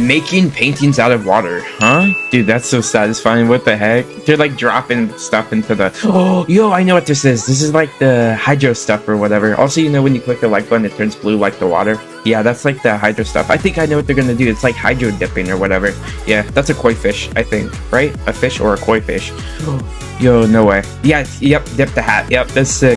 Making paintings out of water, huh? Dude, that's so satisfying. What the heck? They're like dropping stuff into the... Oh, yo, I know what this is. This is like the hydro stuff or whatever. Also, you know when you click the like button, it turns blue like the water? Yeah, that's like the hydro stuff. I think I know what they're gonna do. It's like hydro dipping or whatever. Yeah, that's a koi fish, I think. Right? A fish or a koi fish. Yo, no way. Yeah, yep, dip the hat. Yep, that's sick.